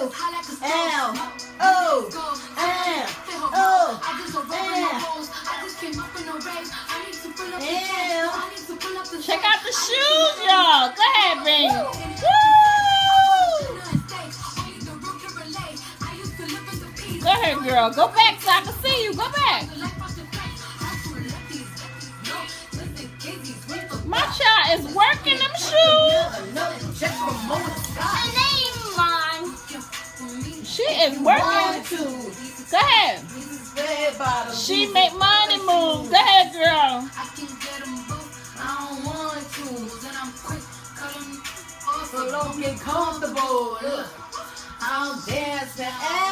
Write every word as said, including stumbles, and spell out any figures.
O, L, O, L, O, L. Check out the shoes, y'all. Go ahead, baby. Woo! Go ahead, girl. Go back so I can see you. Go back. My child is working them shoes. She is working. Go ahead. She make money move. Go ahead, girl. I don't want to. So don't get comfortable. Look, I'm dancing.